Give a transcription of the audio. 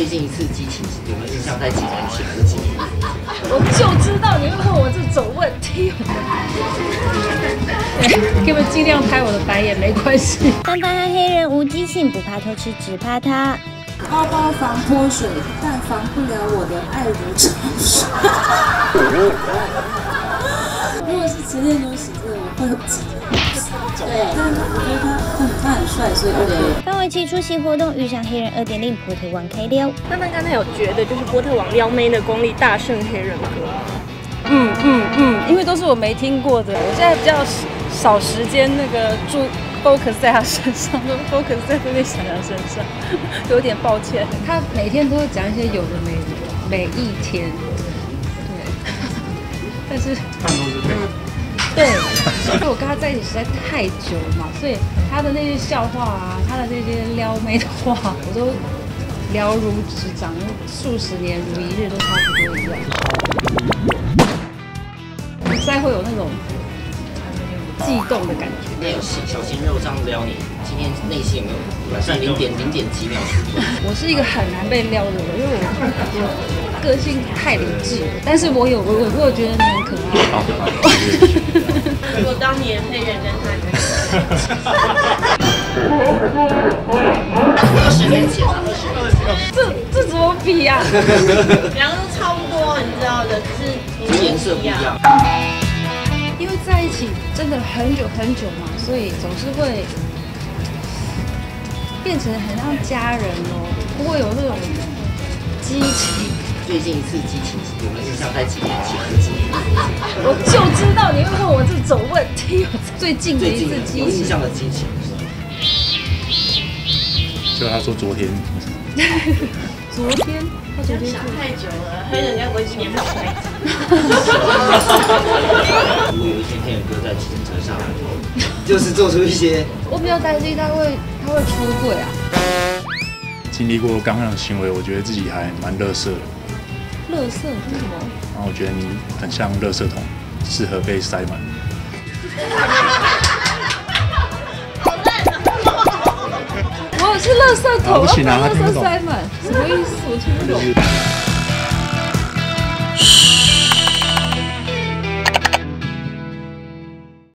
最近一次激情有没有印象？在几年前还是几年？ 我就知道你会问我这种问题。对，给我们尽量拍我的白眼没关系。 范范和黑人无激情，不怕偷吃，只怕他。 包包防泼水，但防不了我的爱如潮水。如果是前天有洗这个，我会有急。对，但是我觉得他很帅，所以 OK。 范玮琪出席活动遇上黑人2.0波特王 K 溜。 范范刚才有觉得就是波特王撩妹的功力大胜黑人哥。 因为都是我没听过的，我现在比较少时间那个focus 在他身上，都 focus 在这位小娘身上，有点抱歉。他每天都会讲一些有的没的，每一天，对。但是，对，因为我跟他在一起实在太久了嘛，所以他的那些笑话啊，他的那些撩妹的话，我都了如指掌，数十年如一日都差不多一样。不再会有那种悸动的感觉。 那有小鲜肉这样撩你，今天内心有没有算0.几秒出来？ 我是一个很难被撩的人，因为我个性太理智了，但是我有觉得你很可爱。 如果当年黑人跟他 20年前啊，20年前， 这怎么比啊？ 两个都差不多，你知道的，只是颜色不一样。 因为在一起真的很久很久嘛，所以总是会变成很像家人哦，不会有那种激情。 最近一次激情有没有印象？在几年前还是几年？ 我就知道你会问我这种问题。最近的一次激情， 有印象的激情。 就他说昨天。 昨天他昨天想太久了，黑人家不会今年没有在一起。 如果有一天黑人哥在计程车上，就是做出一些， 我比较担心他会出柜啊。 经历过刚刚的行为，我觉得自己还蛮垃圾的。 垃圾是什么？ 然后我觉得你很像垃圾桶，适合被塞满。 我是垃圾桶， 不行啊， 垃圾塞满，什么意思？我听不懂。